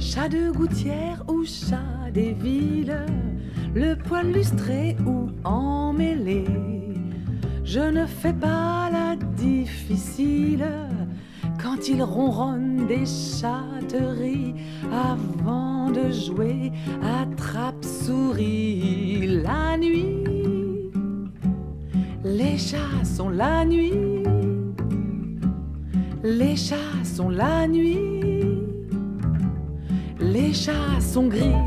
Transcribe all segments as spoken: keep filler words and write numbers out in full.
Chat de gouttière ou chat des villes, le poil lustré ou emmêlé, je ne fais pas la difficile quand il ronronne des chatteries avant de jouer attrape-souris. La nuit, les chats sont la nuit, les chats sont la nuit, les chats sont gris.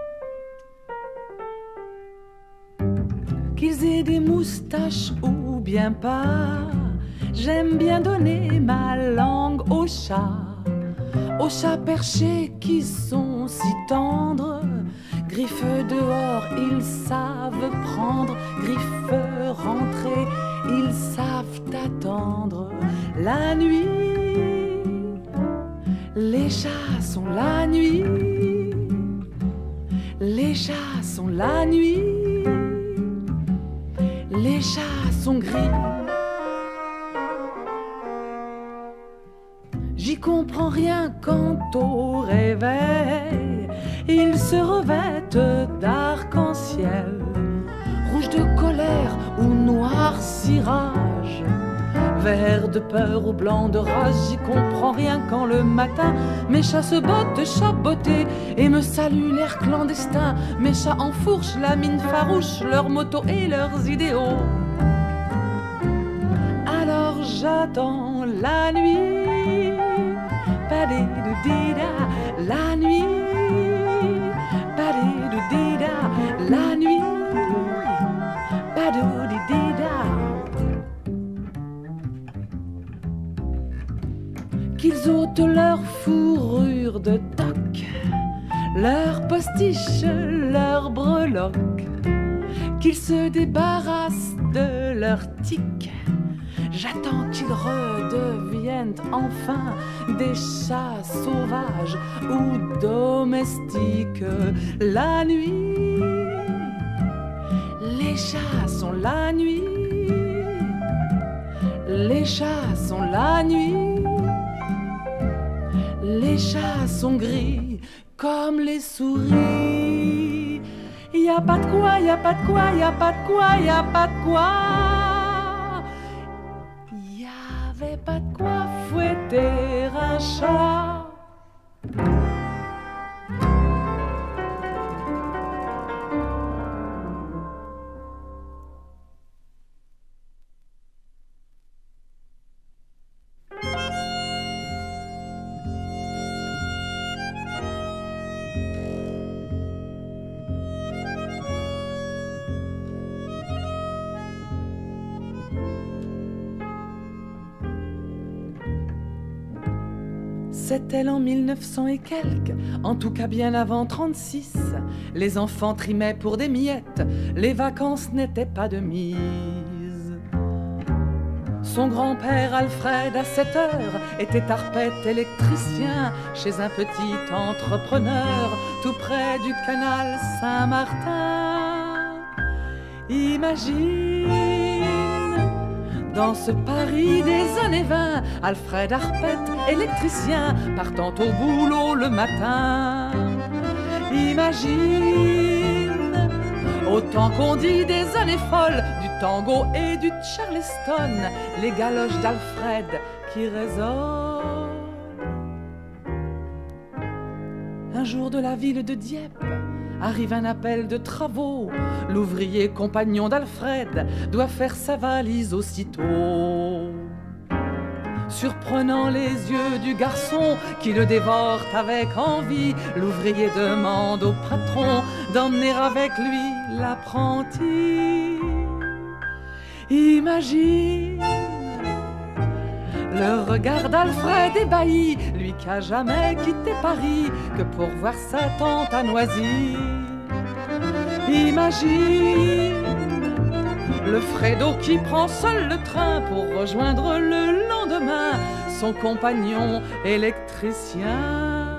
Qu'ils aient des moustaches ou bien pas, j'aime bien donner ma langue aux chats, aux chats perchés qui sont si tendres. Griffes dehors, ils savent prendre, griffes rentrées, ils savent attendre. La nuit, les chats sont la nuit, les chats sont la nuit, les chats sont gris. J'y comprends rien quant au réveil, ils se revêtent d'arc-en-ciel, rouge de colère ou noir cirage, vert de peur ou blanc de rage. J'y comprends rien quand le matin mes chats se bottent chabotés et me saluent l'air clandestin. Mes chats enfourchent la mine farouche, leurs motos et leurs idéaux. Alors j'attends la nuit, padé-dou-dida, la nuit, padé-dou-dida, la nuit, padou-di-dida. Qu'ils ôtent leur fourrure de toque, leurs postiches, leurs breloques, qu'ils se débarrassent de leurs tiques. J'attends qu'ils redeviennent enfin des chats sauvages ou domestiques. La nuit, les chats sont la nuit, les chats sont la nuit, les chats sont gris comme les souris. Y a pas de quoi, y a pas de quoi, y a pas de quoi, y a pas de quoi. Y avait pas de quoi fouetter un chat. C'était en mille neuf cents et quelques, en tout cas bien avant trente-six. Les enfants trimaient pour des miettes, les vacances n'étaient pas de mise. Son grand-père Alfred, à sept heures, était tarpette électricien chez un petit entrepreneur tout près du canal Saint-Martin. Imagine, dans ce Paris des années vingt, Alfred Arpette, électricien, partant au boulot le matin. Imagine, autant qu'on dit des années folles, du tango et du charleston, les galoches d'Alfred qui résonnent. Un jour de la ville de Dieppe, arrive un appel de travaux. L'ouvrier compagnon d'Alfred doit faire sa valise aussitôt. Surprenant les yeux du garçon qui le dévore avec envie, l'ouvrier demande au patron d'emmener avec lui l'apprenti. Imagine le regard d'Alfred ébahi, lui qui a jamais quitté Paris que pour voir sa tante à Noisy. Imagine le Fredo qui prend seul le train pour rejoindre le lendemain son compagnon électricien.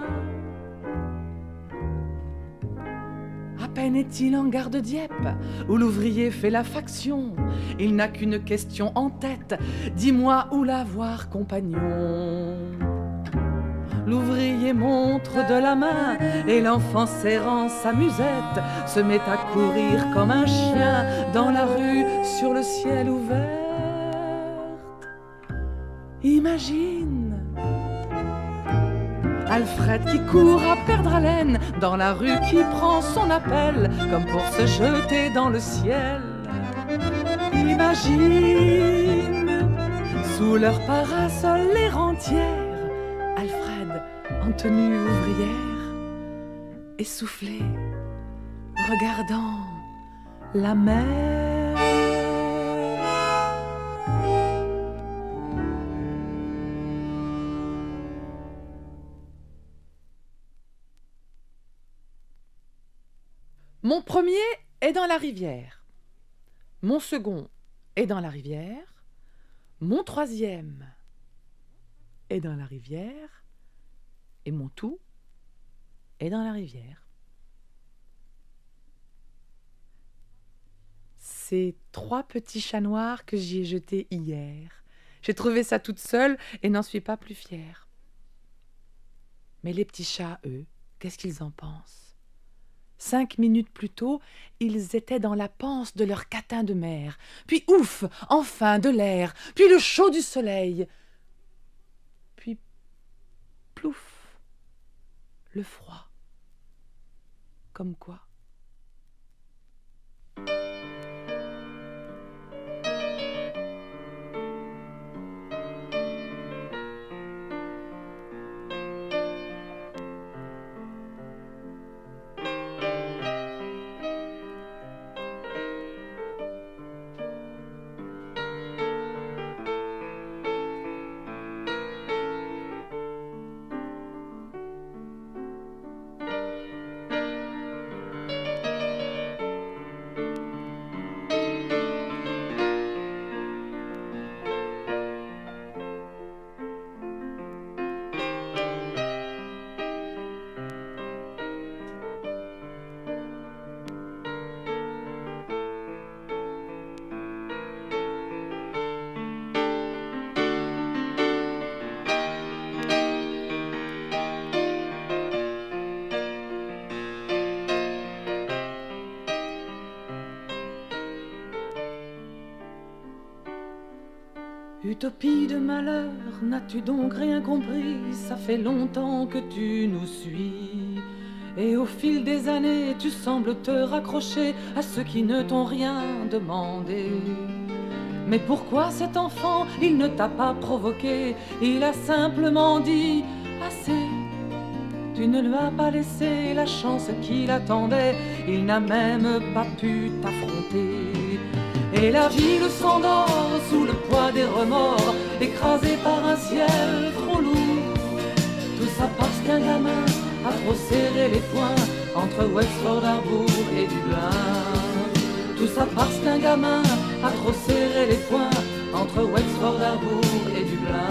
À peine est-il en gare de Dieppe où l'ouvrier fait la faction. Il n'a qu'une question en tête: dis-moi où la voir, compagnon. L'ouvrier montre de la main et l'enfant serrant sa musette se met à courir comme un chien dans la rue sur le ciel ouvert. Imagine Alfred qui court à perdre haleine dans la rue, qui prend son appel comme pour se jeter dans le ciel. Imagine sous leur parasol les rentières, Alfred en tenue ouvrière, essoufflé, regardant la mer. Mon premier est dans la rivière, mon second est dans la rivière, mon troisième est dans la rivière et mon tout est dans la rivière. Ces trois petits chats noirs que j'y ai jetés hier. J'ai trouvé ça toute seule et n'en suis pas plus fière. Mais les petits chats, eux, qu'est-ce qu'ils en pensent? Cinq minutes plus tôt, ils étaient dans la panse de leur catin de mer. Puis ouf, enfin de l'air, puis le chaud du soleil. Puis plouf, le froid. Comme quoi. Utopie de malheur, n'as-tu donc rien compris? Ça fait longtemps que tu nous suis. Et au fil des années, tu sembles te raccrocher à ceux qui ne t'ont rien demandé. Mais pourquoi cet enfant, il ne t'a pas provoqué? Il a simplement dit assez. Tu ne lui as pas laissé la chance qu'il attendait. Il n'a même pas pu t'affronter. Et la ville s'endort sous le poids des remords, écrasée par un ciel trop lourd. Tout ça parce qu'un gamin a trop serré les poings entre Wexford Harbour et Dublin. Tout ça parce qu'un gamin a trop serré les poings entre Wexford Harbour et Dublin.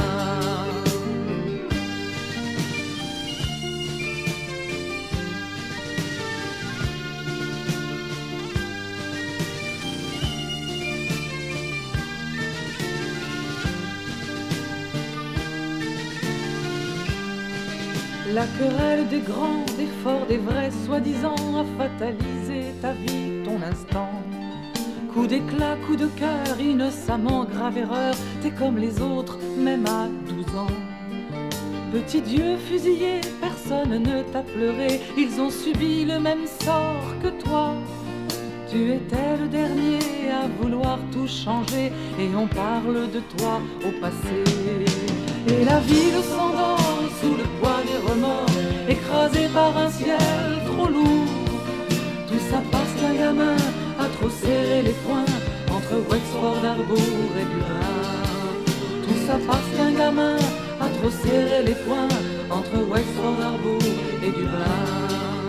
La querelle des grands, des forts, des vrais, soi-disant, a fatalisé ta vie, ton instant. Coup d'éclat, coup de cœur, innocemment, grave erreur, t'es comme les autres, même à douze ans. Petit Dieu fusillé, personne ne t'a pleuré, ils ont subi le même sort que toi. Tu étais le dernier à vouloir tout changer, et on parle de toi au passé. Et la ville s'endort sous le poids des remords, écrasée par un ciel trop lourd. Tout ça parce qu'un gamin a trop serré les poings entre Wexford Harbour et Dublin. Tout ça parce qu'un gamin a trop serré les poings entre Wexford Harbour et Dublin.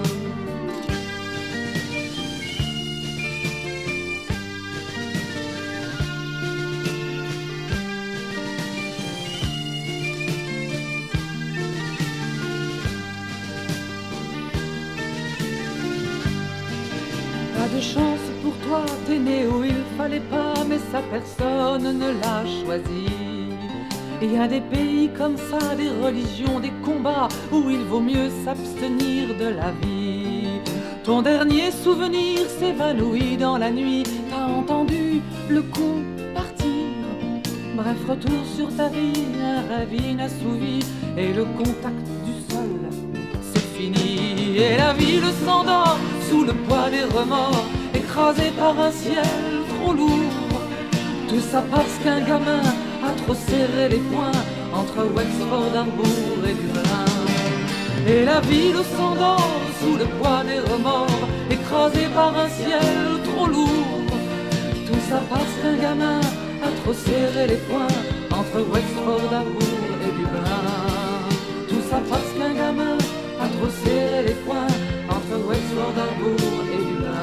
Pas de chance pour toi, t'es né où il fallait pas, mais ça personne ne l'a choisi. Il y a des pays comme ça, des religions, des combats où il vaut mieux s'abstenir de la vie. Ton dernier souvenir s'évanouit dans la nuit, t'as entendu le coup partir. Bref, retour sur ta vie, un rêve inassouvi, et le contact du sol, c'est fini. Et la ville s'endort sous le poids des remords, écrasée par un ciel trop lourd. Tout ça parce qu'un gamin a trop serré les poings entre Wexford, Harbour et Dublin. Et la ville s'endort sous le poids des remords, écrasée par un ciel trop lourd. Tout ça parce qu'un gamin a trop serré les poings entre Wexford, Harbour et Dublin. Tout ça parce qu'un gamin a trop serré les poings entre Wexford, Harbour et Dublin.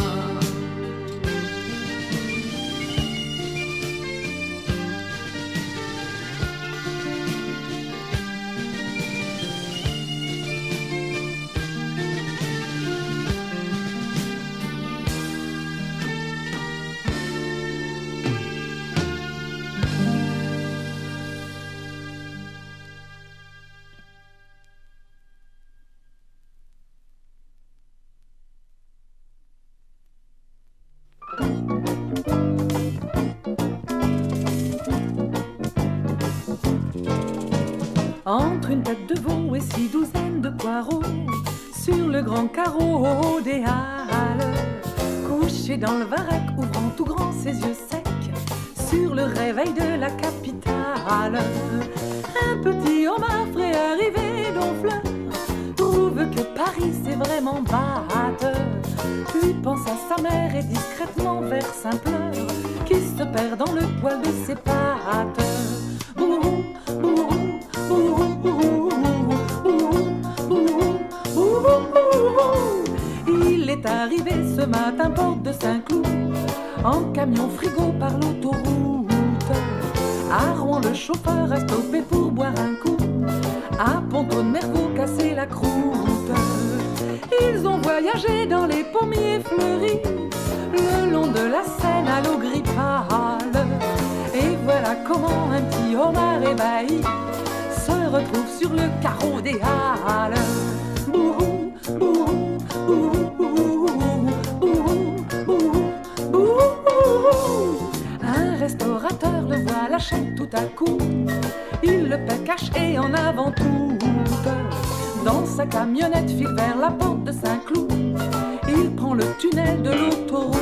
Entre une tête de veau et six douzaines de poireaux, sur le grand carreau des halles, couché dans le varech, ouvrant tout grand ses yeux secs, sur le réveil de la capitale. Un petit homard frais arrivé d'Honfleur trouve que Paris c'est vraiment bâteux. Puis pense à sa mère et discrètement verse un pleur qui se perd dans le poil de ses pattes. Bouhou, bouhou, il est arrivé ce matin porte de Saint-Cloud en camion frigo par l'autoroute. À Rouen le chauffeur a stoppé pour boire un coup, à Ponto de Mergo casser la croûte. Ils ont voyagé dans les pommiers fleuris le long de la Seine à l'eau gris pâle. Et voilà comment un petit homard ébahi se retrouve sur le carreau des halles. Bouhou, bouhou, bouhou, bouhou, bouhou, bouhou, bouhou. Un restaurateur le voit la chaîne tout à coup, il le paie cash et en avant tout. Dans sa camionnette file vers la porte de Saint-Cloud, il prend le tunnel de l'autoroute.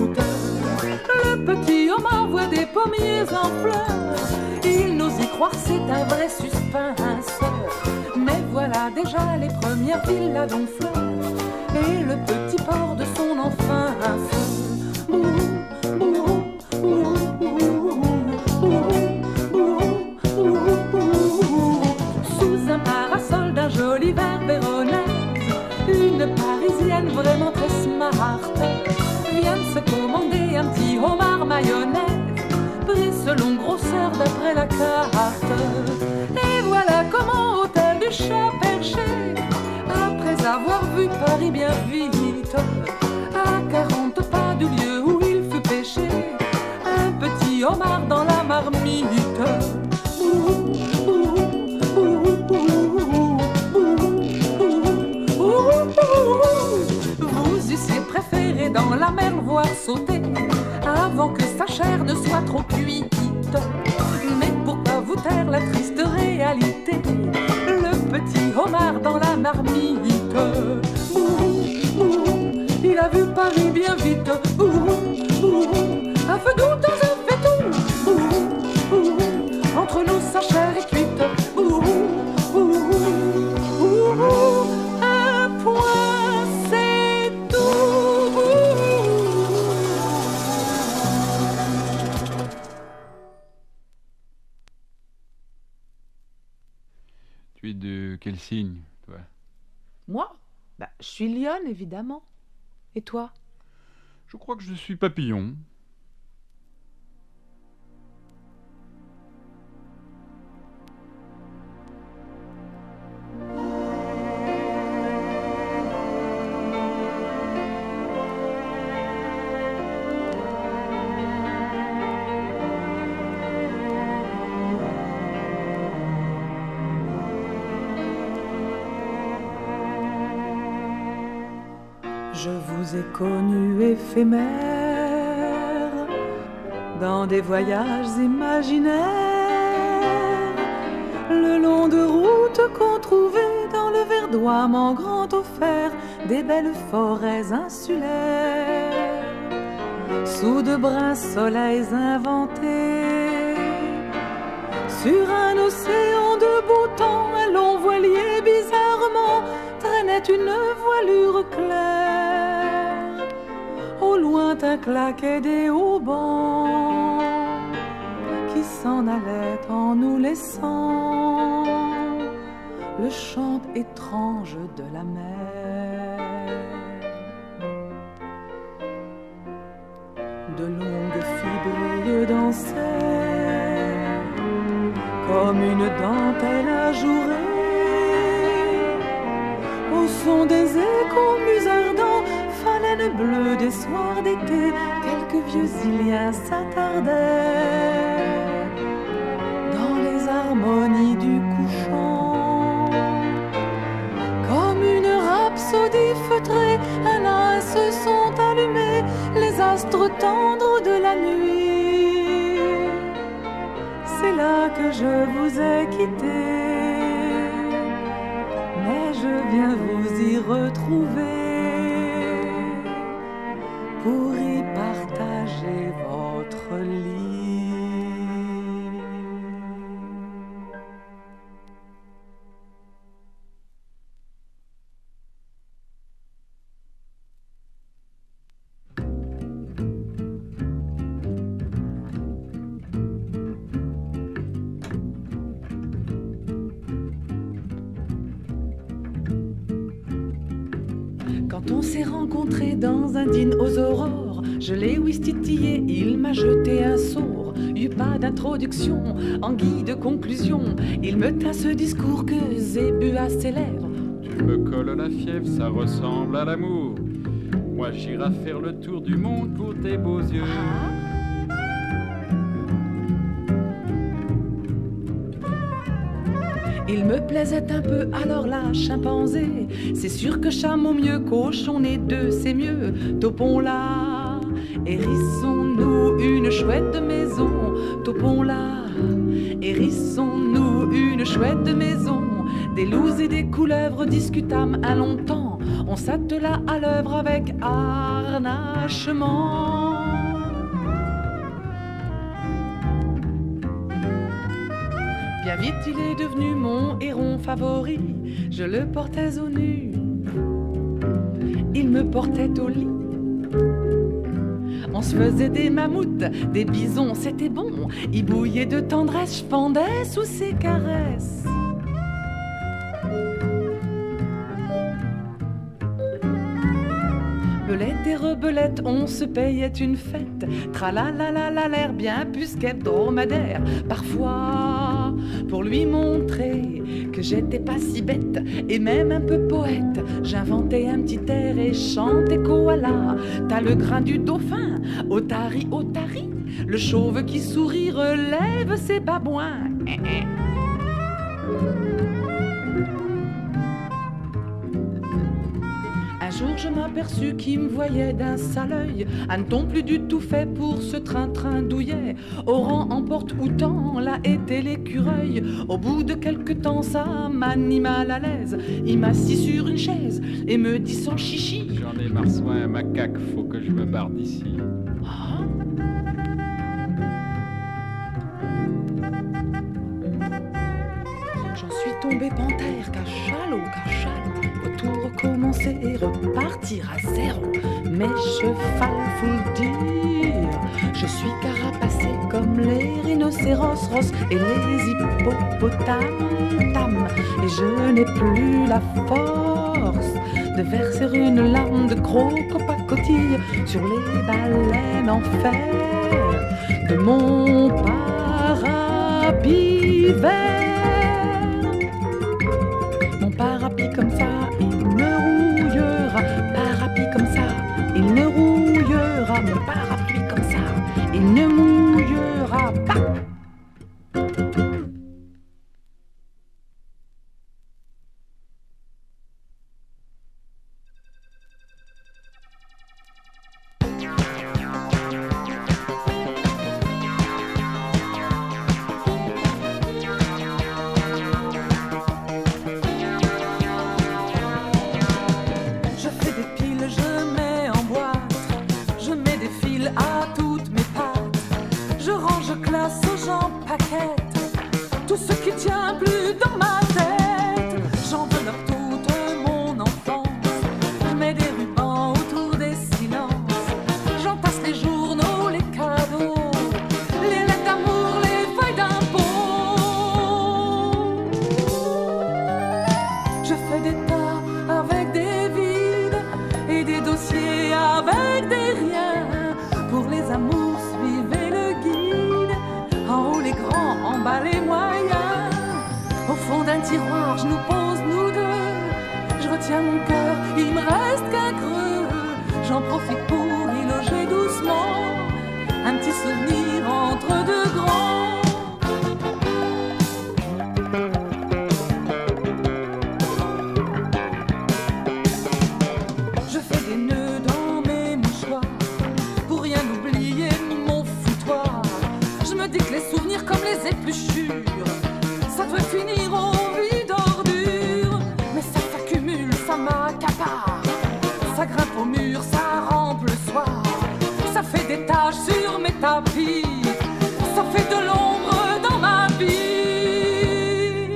Le petit homard voit des pommiers en fleurs, il n'ose y croire, c'est un vrai suspense. Mais voilà déjà les premières villas d'Honfleur et le petit port de son enfance. Bouhou, bouhou, bouhou, bouhou, bouhou, bouhou. Sous un parasol d'un joli verre véronaise, une Parisienne vraiment très smart vient de se commander un petit homard mayonnaise, pris selon grosseur d'après la carte. Et voilà comment, hôtel du Chat Perché, après avoir vu Paris bien vite, à quarante pas du lieu où il fut pêché, un petit homard dans la marmite. Bouhou, bouhou, bouhou, bouhou, bouhou, bouhou, bouhou. Vous eussiez préféré dans la mer le voir sauter avant que sa chair ne soit trop cuite. Mais pour pas vous taire la triste réalité, le petit homard dans la marmite. Bouhou, bouhou, il a vu Paris bien vite. Bouhou, bouhou, un feu doux dans un fait tout. Bouhou, bouhou, entre nous sa chair est cuite. Bouhou, bouhou, bouhou, un point c'est tout. Tu es de quel signe, toi? Moi? Bah, je suis lionne, évidemment. Et toi? Je crois que je suis papillon. Je vous ai connu éphémères dans des voyages imaginaires, le long de routes qu'on trouvait dans le verdoiement grand offert des belles forêts insulaires, sous de bruns soleils inventés, sur un océan de beau temps, un long voilier bizarrement traînait une voilure claire. Au lointain claquaient des haubans qui s'en allaient en nous laissant le chant étrange de la mer. De longues fibrilles dansaient comme une dentelle ajourée au son des échos musardants, phalènes bleues des soirs d'été, quelques vieux Iliens s'attardaient dans les harmonies du couchant. Comme une rhapsodie feutrée, un à un se sont allumés les astres tendres de la nuit. C'est là que je vous ai quitté, mais je viens vous y retrouver pour y partager votre lit. Quand on s'est rencontrés dans un dîner aux aurores, je l'ai ouistitillé, il m'a jeté un sort. Eut pas d'introduction, en guise de conclusion, il me tint ce discours que Zébu à ses lèvres. Tu me colles la fièvre, ça ressemble à l'amour. Moi j'irai faire le tour du monde pour tes beaux yeux. Ah. Il me plaisait un peu, alors là, chimpanzé, c'est sûr que chameau mieux, cochon et deux, c'est mieux. Topons là, hérissons-nous une chouette maison. Topons là, hérissons-nous une chouette maison. Des loups et des couleuvres discutâmes un long temps. On s'attela à l'œuvre avec harnachement. Bien vite il est devenu mon héron favori, je le portais au nu, il me portait au lit. On se faisait des mammouths, des bisons, c'était bon, il bouillait de tendresse, je fendais sous ses caresses. Belette et rebelette, on se payait une fête, tralalala l'air bien pusquette dromadaire, parfois pour lui montrer que j'étais pas si bête et même un peu poète, j'inventais un petit air et chantais koala. T'as le grain du dauphin, otari otari, le chauve qui sourit relève ses babouins. Un jour je m'aperçus qu'il me voyait d'un sale œil, hanneton plus du tout fait pour ce train-train douillet. Au rang emporte autant, là était l'écureuil. Au bout de quelque temps ça m'anima mal à l'aise. Il m'assit sur une chaise et me dit sans chichi: J'en ai marre, soin un macaque, faut que je me barre d'ici. Ah. J'en suis tombé panthère, cachalot, cachalot. Tout recommencer et repartir à zéro. Mes chevals, faut le dire, je suis carapacé comme les rhinocéros ros et les hippopotames tam. Et je n'ai plus la force de verser une larme de crocopacotille sur les baleines en fer de mon parapluie vert. Mon parapluie comme ça, il ne rouillera. Parapluie comme ça, il ne rouillera. Mon parapluie comme ça, il ne mouillera pas. tiroir, je nous pose nous deux. Je retiens mon cœur, il me reste qu'un creux. J'en profite pour y loger doucement un petit souvenir entre deux grands. Je fais des nœuds dans mes mouchoirs pour rien oublier mon foutoir. Je me dis que les souvenirs comme les épluchures, ça doit finir en vie d'ordure. Mais ça s'accumule, ça m'accapare, ça grimpe au mur, ça rampe le soir. Ça fait des taches sur mes tapis, ça fait de l'ombre dans ma vie.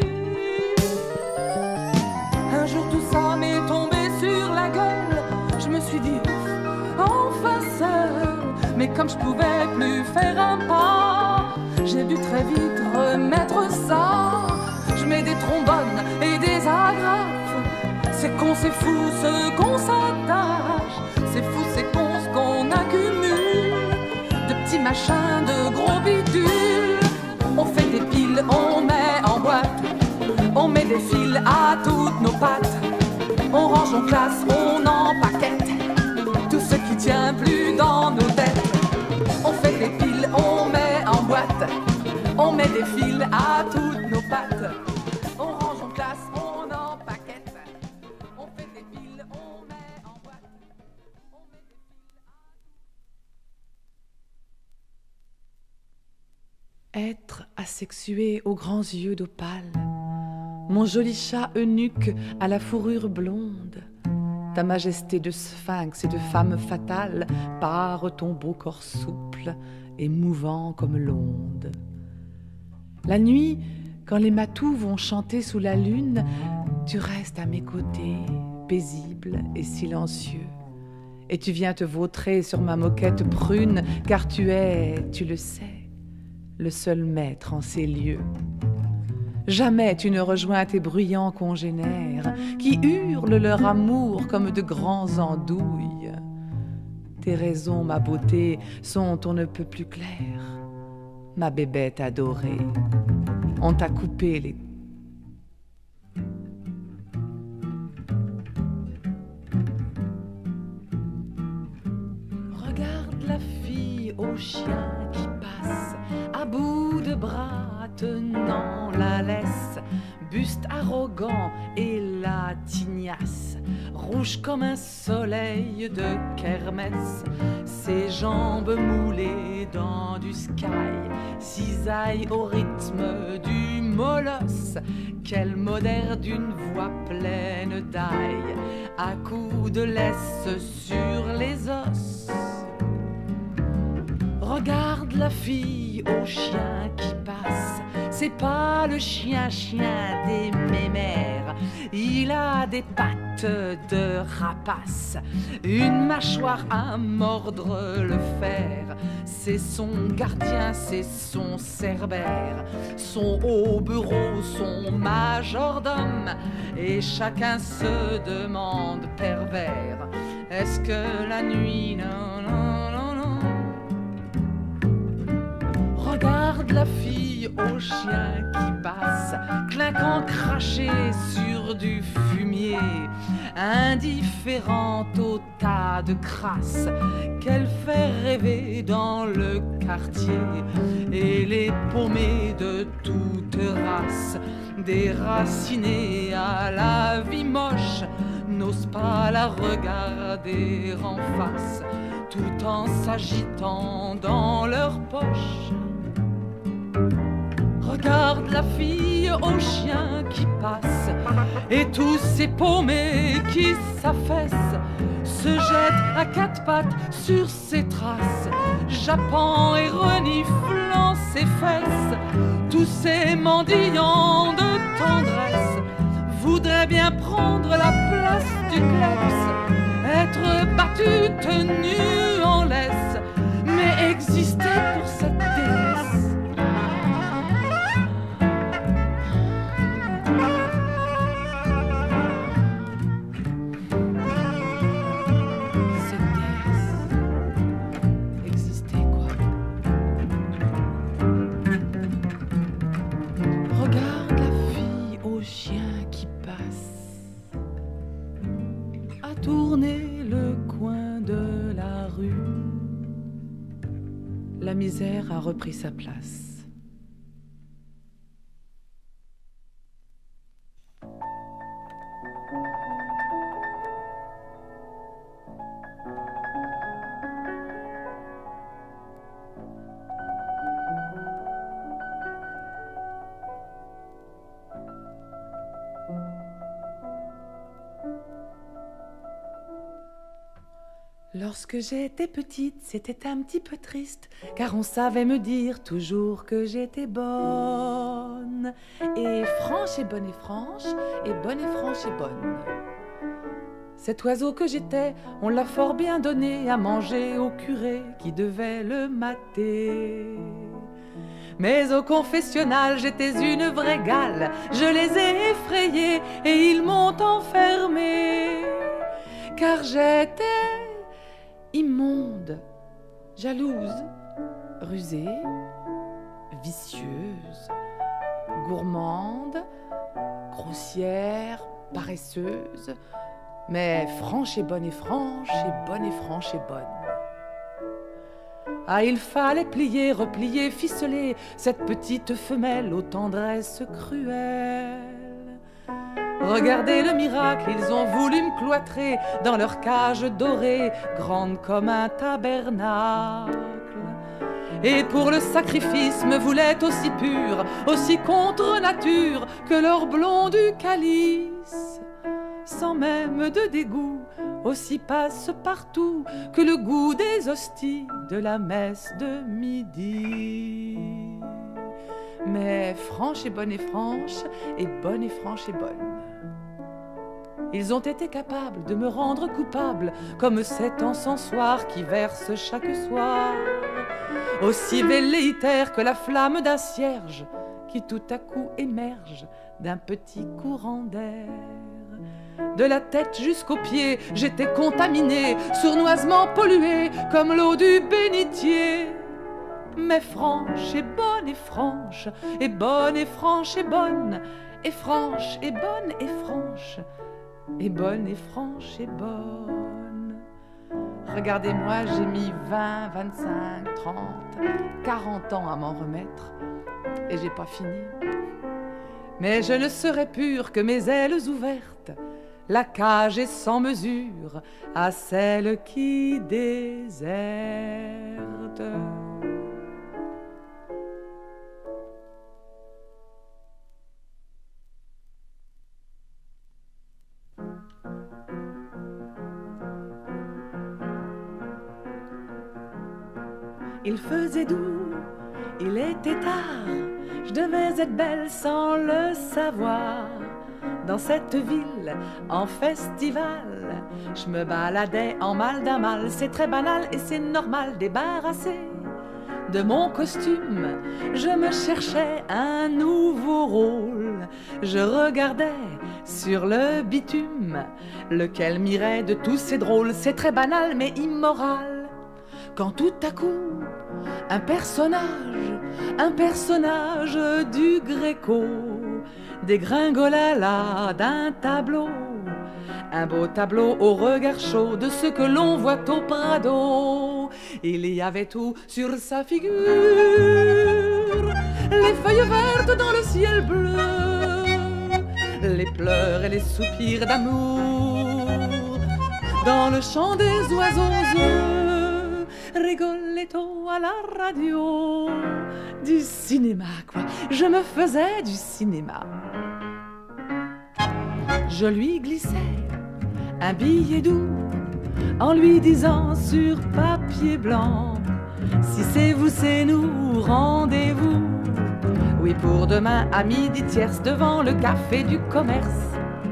Un jour tout ça m'est tombé sur la gueule. Je me suis dit, enfin seul. Mais comme je pouvais plus faire un pas, j'ai dû très vite remettre ça. Je mets des trombones et des agrafes. C'est con, c'est fou ce qu'on s'attache. C'est fou, c'est con ce qu'on accumule. De petits machins, de gros bidules. On fait des piles, on met en boîte. On met des fils à toutes nos pattes. On range, on classe, on empaquette tout ce qui tient plus dans nos têtes. On fait des piles, on met en boîte. On met des fils à toutes nos pattes. On range, on classe, on empaquette. On fait des piles, on met en boîte. On met des fils à... Être asexué aux grands yeux d'opale, mon joli chat eunuque à la fourrure blonde, ta majesté de sphinx et de femme fatale pare ton beau corps souple et mouvant comme l'onde. La nuit, quand les matous vont chanter sous la lune, tu restes à mes côtés, paisible et silencieux. Et tu viens te vautrer sur ma moquette prune, car tu es, tu le sais, le seul maître en ces lieux. Jamais tu ne rejoins tes bruyants congénères qui hurlent leur amour comme de grands andouilles. Tes raisons, ma beauté, sont on ne peut plus claires. Ma bébête adorée, on t'a coupé les... Regarde la fille au chien qui passe, à bout de bras tenant la laisse, buste arrogant et la tignasse, rouge comme un soleil de kermesse, ses jambes moulées dans du sky, cisaille au rythme du molosse, qu'elle modère d'une voix pleine d'ail, à coups de laisse sur les os. Regarde la fille au chien qui passe, c'est pas le chien-chien des mémères, il a des pattes de rapace, une mâchoire à mordre le fer, c'est son gardien, c'est son cerbère, son haut-bureau, son majordome, et chacun se demande pervers, est-ce que la nuit, non, non, non, non. Regarde la fille au chien qui passe, clinquant craché sur du fumier, indifférente au tas de crasse qu'elle fait rêver dans le quartier, et les paumés de toute race, déracinés à la vie moche, n'osent pas la regarder en face, tout en s'agitant dans leur poche. Regarde la fille au chien qui passe, et tous ces paumés qui s'affaissent se jettent à quatre pattes sur ses traces, jappant et reniflant ses fesses. Tous ces mendiants de tendresse voudraient bien prendre la place du kleps, être battus, tenus en laisse, mais exister pour cette déesse. Regarde la fille au chien à tourner le coin de la rue. La misère a repris sa place. Lorsque j'étais petite, c'était un petit peu triste, car on savait me dire toujours que j'étais bonne. Et franche et bonne et franche, et bonne et franche et bonne. Cet oiseau que j'étais, on l'a fort bien donné à manger au curé qui devait le mater. Mais au confessionnal, j'étais une vraie gale, je les ai effrayés et ils m'ont enfermée. Car j'étais immonde, jalouse, rusée, vicieuse, gourmande, grossière, paresseuse, mais franche et bonne et franche et bonne et franche et bonne. Ah, il fallait plier, replier, ficeler cette petite femelle aux tendresses cruelles. Regardez le miracle, ils ont voulu me cloîtrer dans leur cage dorée, grande comme un tabernacle. Et pour le sacrifice me voulaient aussi pure, aussi contre nature que l'or blond du calice. Sans même de dégoût, aussi passe-partout que le goût des hosties de la messe de midi. Mais franche et bonne et franche, et bonne et franche et bonne. Ils ont été capables de me rendre coupable, comme cet encensoir qui verse chaque soir, aussi velléitaire que la flamme d'un cierge qui tout à coup émerge d'un petit courant d'air. De la tête jusqu'aux pieds, j'étais contaminée, sournoisement polluée comme l'eau du bénitier. Mais franche et bonne et franche, et bonne et franche et bonne, et franche et bonne et franche, et bonne et franche et bonne. Regardez-moi, j'ai mis vingt, vingt-cinq, trente, quarante ans à m'en remettre, et j'ai pas fini. Mais je ne serai pure que mes ailes ouvertes. La cage est sans mesure à celle qui déserte. Il faisait doux, il était tard, je devais être belle sans le savoir. Dans cette ville, en festival, je me baladais en mal d'un mal. C'est très banal et c'est normal, débarrassé de mon costume. Je me cherchais un nouveau rôle. Je regardais sur le bitume, lequel m'irait de tous ces drôles. C'est très banal mais immoral. Quand tout à coup, un personnage, un personnage du Gréco dégringola là d'un tableau, un beau tableau au regard chaud de ce que l'on voit au Prado. Il y avait tout sur sa figure, les feuilles vertes dans le ciel bleu, les pleurs et les soupirs d'amour dans le chant des oiseaux. Rigoletto à la radio, du cinéma quoi, je me faisais du cinéma. Je lui glissais un billet doux en lui disant sur papier blanc: si c'est vous, c'est nous, rendez-vous. Oui, pour demain à midi tierce devant le café du commerce.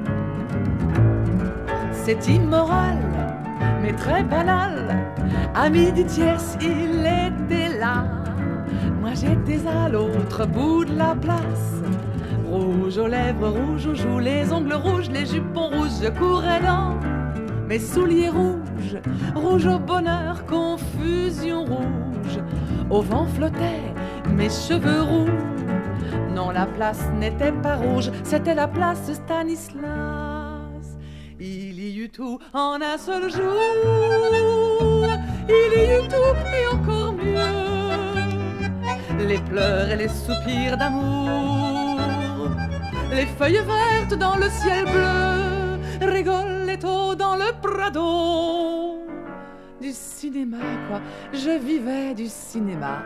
C'est immoral, mais très banal. À midi tierce, il était là. Moi, j'étais à l'autre bout de la place. Rouge aux lèvres, rouge aux joues, les ongles rouges, les jupons rouges. Je courais dans mes souliers rouges, rouge au bonheur, confusion rouge. Au vent flottaient mes cheveux roux. Non, la place n'était pas rouge, c'était la place Stanislas. Il Il y eut tout en un seul jour. Il y eut tout et encore mieux. Les pleurs et les soupirs d'amour, les feuilles vertes dans le ciel bleu, Rigoletto dans le Prado. Du cinéma, quoi, je vivais du cinéma.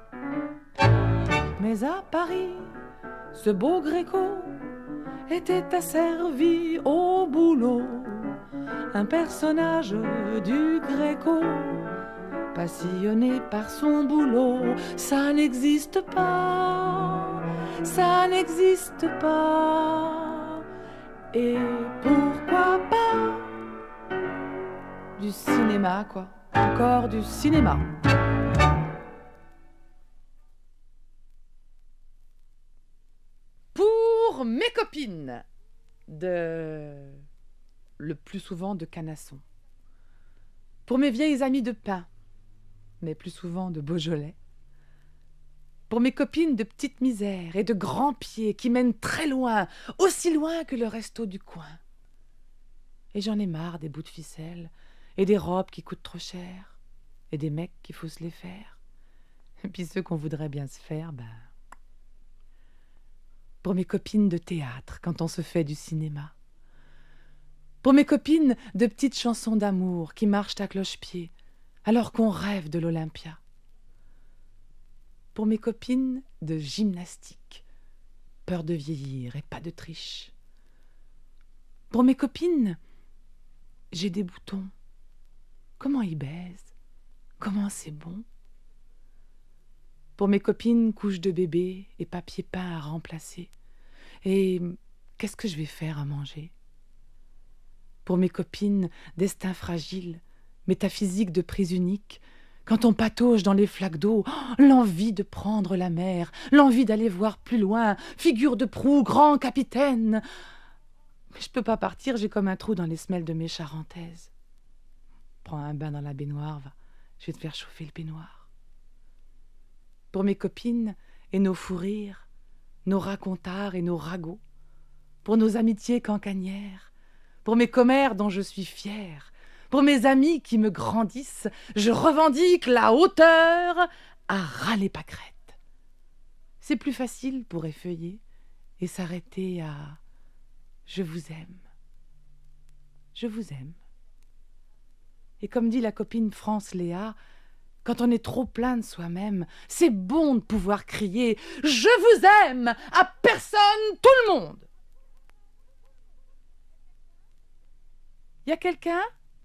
Mais à Paris, ce beau Gréco était asservi au boulot. Un personnage du Gréco, passionné par son boulot. Ça n'existe pas, ça n'existe pas. Et pourquoi pas du cinéma, quoi, encore du cinéma. Pour mes copines, de... le plus souvent de Canasson. Pour mes vieilles amies de Pin, mais plus souvent de Beaujolais. Pour mes copines de Petite Misère et de Grand Pied qui mènent très loin, aussi loin que le resto du coin. Et j'en ai marre des bouts de ficelle et des robes qui coûtent trop cher et des mecs qu'il faut se les faire. Et puis ceux qu'on voudrait bien se faire, ben... Pour mes copines de théâtre quand on se fait du cinéma. Pour mes copines de petites chansons d'amour qui marchent à cloche-pied alors qu'on rêve de l'Olympia. Pour mes copines de gymnastique, peur de vieillir et pas de triche. Pour mes copines, j'ai des boutons. Comment ils baisent? Comment c'est bon? Pour mes copines, couches de bébé et papier peint à remplacer. Et qu'est-ce que je vais faire à manger? Pour mes copines, destin fragile, métaphysique de prise unique, quand on patauge dans les flaques d'eau, oh, l'envie de prendre la mer, l'envie d'aller voir plus loin, figure de proue, grand capitaine. Mais je peux pas partir, j'ai comme un trou dans les semelles de mes charentaises. Prends un bain dans la baignoire, va, je vais te faire chauffer le peignoir. Pour mes copines et nos fous rires, nos racontards et nos ragots, pour nos amitiés cancanières, pour mes commères dont je suis fière, pour mes amis qui me grandissent, je revendique la hauteur à ras les pâquerettes. C'est plus facile pour effeuiller et s'arrêter à « je vous aime, je vous aime ». Et comme dit la copine France Léa, quand on est trop plein de soi-même, c'est bon de pouvoir crier « Je vous aime » à personne, tout le monde. Y a quelqu'un?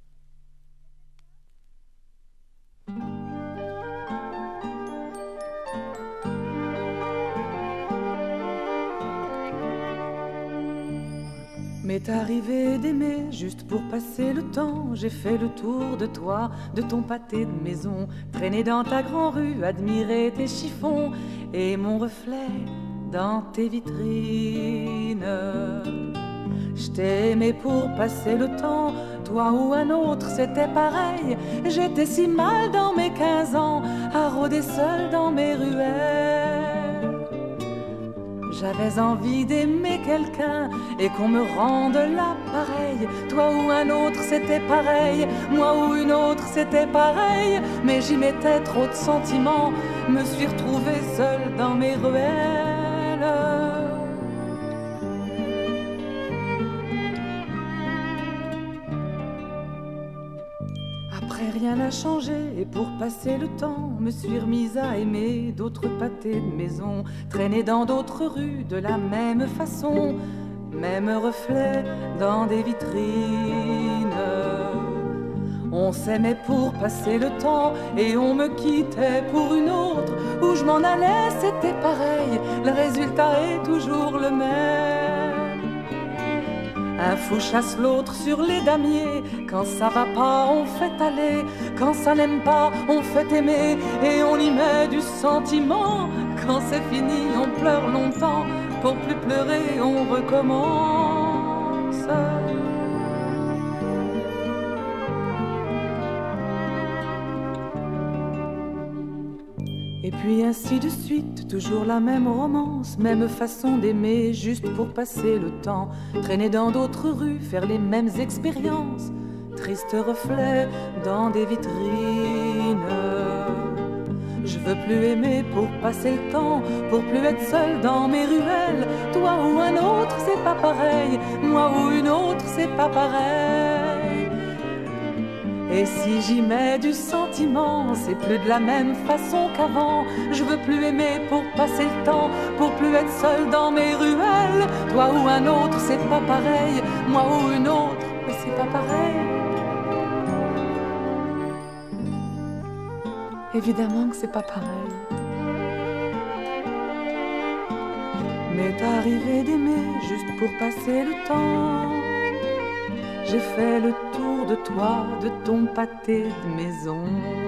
M'est arrivé d'aimer juste pour passer le temps. J'ai fait le tour de toi, de ton pâté de maison, traîner dans ta grande rue, admirer tes chiffons et mon reflet dans tes vitrines. Je t'ai aimé pour passer le temps, toi ou un autre, c'était pareil. J'étais si mal dans mes quinze ans, à rôder seul dans mes ruelles. J'avais envie d'aimer quelqu'un et qu'on me rende l'appareil. Toi ou un autre, c'était pareil. Moi ou une autre, c'était pareil. Mais j'y mettais trop de sentiments, me suis retrouvée seule dans mes ruelles. Après, rien n'a changé et pour passer le temps, me suis remise à aimer d'autres pâtés de maison, traîner dans d'autres rues de la même façon, même reflet dans des vitrines. On s'aimait pour passer le temps et on me quittait pour une autre. Où je m'en allais, c'était pareil, le résultat est toujours le même. Un fou chasse l'autre sur les damiers. Quand ça va pas, on fait aller. Quand ça n'aime pas, on fait aimer. Et on y met du sentiment. Quand c'est fini, on pleure longtemps. Pour plus pleurer, on recommence. Et puis ainsi de suite, toujours la même romance, même façon d'aimer, juste pour passer le temps, traîner dans d'autres rues, faire les mêmes expériences, triste reflet dans des vitrines. Je veux plus aimer pour passer le temps, pour plus être seule dans mes ruelles. Toi ou un autre, c'est pas pareil, moi ou une autre, c'est pas pareil. Et si j'y mets du sentiment, c'est plus de la même façon qu'avant. Je veux plus aimer pour passer le temps, pour plus être seule dans mes ruelles. Toi ou un autre, c'est pas pareil, moi ou une autre, mais c'est pas pareil. Évidemment que c'est pas pareil. M'est arrivé d'aimer juste pour passer le temps. J'ai fait le tour de toi, de ton pâté de maison.